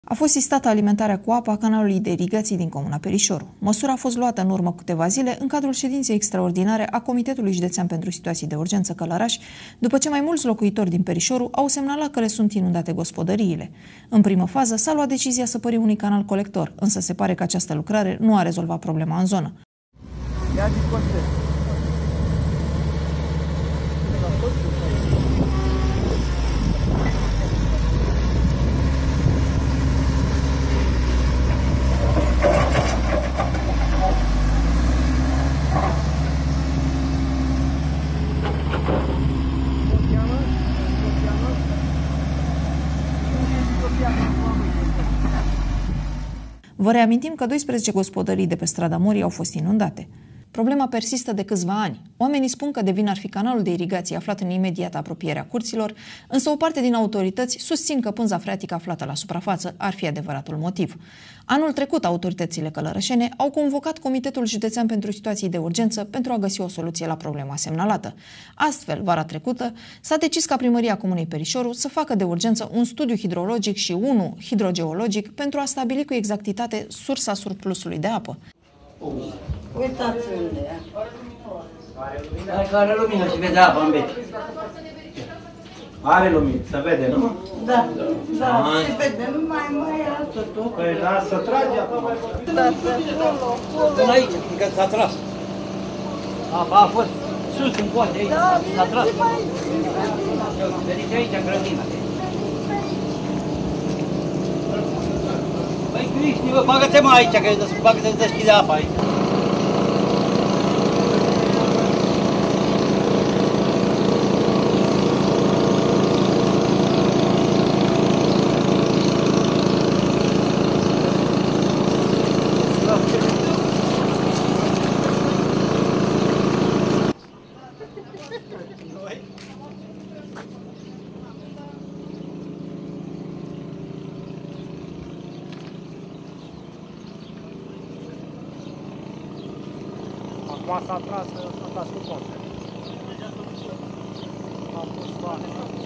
A fost sistată alimentarea cu apă a canalului de irigații din comuna Perișoru. Măsura a fost luată în urmă câteva zile în cadrul ședinței extraordinare a Comitetului Județean pentru Situații de Urgență Călăraș, după ce mai mulți locuitori din Perișoru au semnalat că le sunt inundate gospodăriile. În primă fază s-a luat decizia să pări unui canal colector, însă se pare că această lucrare nu a rezolvat problema în zonă. Vă reamintim că 12 gospodării de pe strada Morii au fost inundate. Problema persistă de câțiva ani. Oamenii spun că de vină ar fi canalul de irigație aflat în imediată apropiere a curților, însă o parte din autorități susțin că pânza freatică aflată la suprafață ar fi adevăratul motiv. Anul trecut, autoritățile călărășene au convocat Comitetul Județean pentru Situații de Urgență pentru a găsi o soluție la problema semnalată. Astfel, vara trecută, s-a decis ca Primăria Comunei Perișoru să facă de urgență un studiu hidrologic și unul hidrogeologic pentru a stabili cu exactitate sursa surplusului de apă. Uitați unde e. Are lumină și vede apa în bec. Are lumină, se vede, nu? Da, se vede, nu mai altă tot. Păi lasă, trage acum. Până aici, că s-a tras. Apa a fost sus în coate aici, s-a tras. Veniți aici, grădina. Băi, Cristi, bă, bagă-te mă aici, că bagă-te deschide apa aici. Acum s-a tras cu pompe. Am pus soare.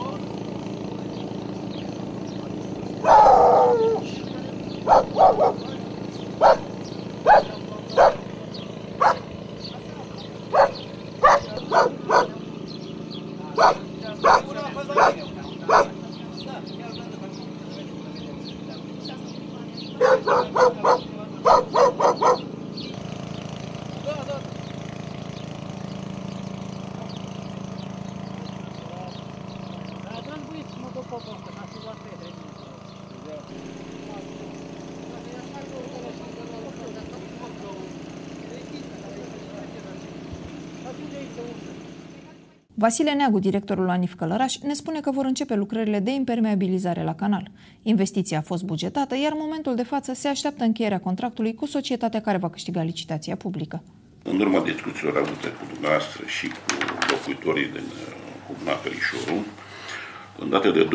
Vasile Neagu, directorul ANIF Călăraș, ne spune că vor începe lucrările de impermeabilizare la canal. Investiția a fost bugetată, iar în momentul de față se așteaptă încheierea contractului cu societatea care va câștiga licitația publică. În urma discuțiilor avute cu dumneavoastră și cu locuitorii din comuna Perișoru, în data de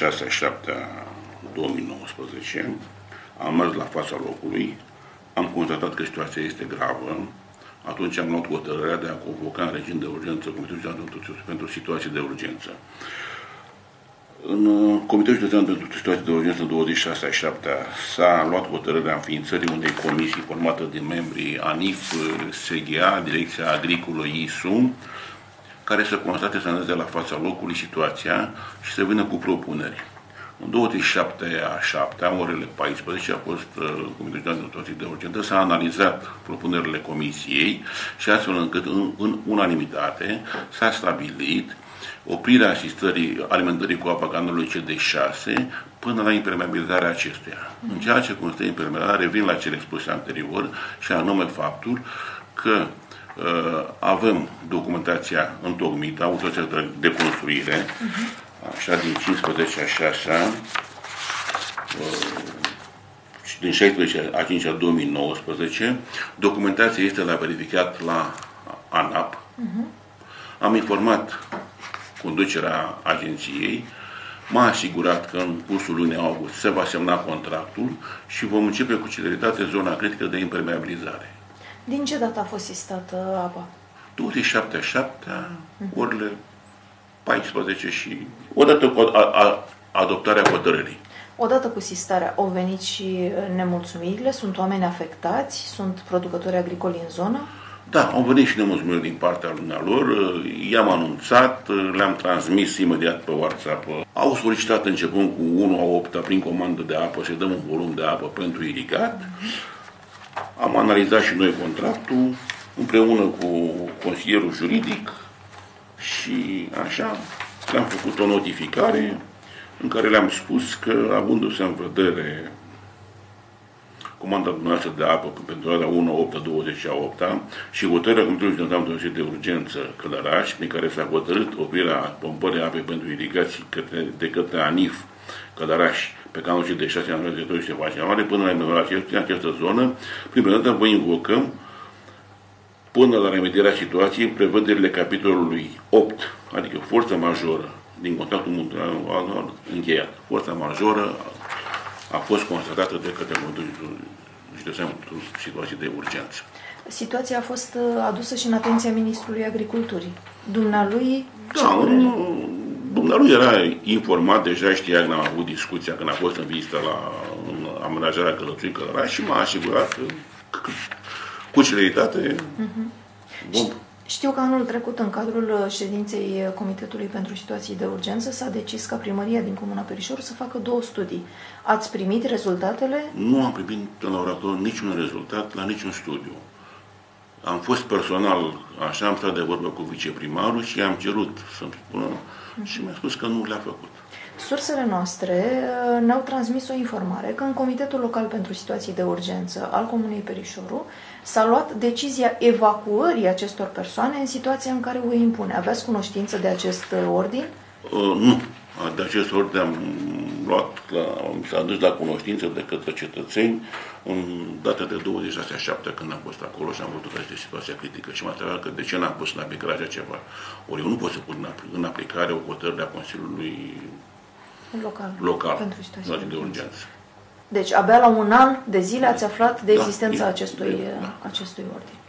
26/7/2019, am mers la fața locului, am constatat că situația este gravă. Atunci am luat hotărârea de a convoca în regim de urgență Comitetul Județean pentru Situații de Urgență. În Comitetul Județean pentru Situații de Urgență, în 26/7, s-a luat hotărârea înființării unei comisii formată din membrii ANIF, SGA, Direcția Agricolă, ISU, care să constate să analizeze la fața locului situația și să vină cu propuneri. În 27/7, orele 14, a fost Comitetul de Situații de Urgență, s-a analizat propunerile comisiei și astfel încât în unanimitate s-a stabilit oprirea asistării alimentării cu apa canalului CD6 până la impermeabilizarea acestuia. În ceea ce constă impermeabilizarea, revin la cele spuse anterior și anume faptul că avem documentația întocmită, autorizația de construire, așa, din 15/6, din 16/5/2019, documentația este la verificat la ANAP. Am informat conducerea agenției, m-a asigurat că în cursul lunii august se va semna contractul și vom începe cu celeritate zona critică de impermeabilizare. Din ce dată a fost sistată apa? 27/7, orele 14 și odată cu adoptarea hotărârii. Odată cu sistarea au venit și nemulțumirile, sunt oameni afectați, sunt producători agricoli în zonă? Da, au venit și nemulțumiri din partea lor, i-am anunțat, le-am transmis imediat pe WhatsApp. Au solicitat începând cu 1/8 prin comandă de apă să dăm un volum de apă pentru irigat. Am analizat și noi contractul împreună cu consilierul juridic și așa le-am făcut o notificare în care le-am spus că, avându-se în vedere comanda dumneavoastră de apă pentru perioada 1/8/28 și hotărârea Comitetului Județean de Urgență Călăraș, prin care s-a hotărât oprirea pompării apei pentru irigații de către ANIF Călăraș pe canalul de 6 ianuarie 2020 până la inaugurarea în această zonă, prin prezentarea vă invocăm până la remedierea situației prevederile capitolului 8, adică forța majoră din contractul multianual încheiat. Forța majoră a fost constatată de către Comitetul Județean pentru situații de urgență. Situația a fost adusă și în atenția Ministrului Agriculturii. Dumnealui... Da, dumnealui era informat, deja știa că am avut discuția când a fost în vizită la amenajarea Călățului Călăraș și m-a asigurat că cu celeritate vom... Știu că anul trecut, în cadrul ședinței Comitetului pentru Situații de Urgență, s-a decis ca primăria din Comuna Perișor să facă 2 studii. Ați primit rezultatele? Nu am primit la ora actuală niciun rezultat la niciun studiu. Am fost personal, așa, am stat de vorbă cu viceprimarul și i-am cerut să-mi spună și mi-a spus că nu le-a făcut. Sursele noastre ne-au transmis o informare că în Comitetul Local pentru Situații de Urgență al Comunei Perișoru s-a luat decizia evacuării acestor persoane în situația în care o impune. Aveți cunoștință de acest ordin? Nu. De acest ordin am luat, s-a dus la cunoștință de către cetățeni în data de 26/7 când am fost acolo și am văzut că este situația critică și m-a întrebat că de ce n-am pus în aplicare așa ceva. Ori eu nu pot să pun în aplicare o hotărâre a Consiliului Local pentru situații de urgență. Deci, abia la 1 an de zile ați aflat de existența acestui ordin.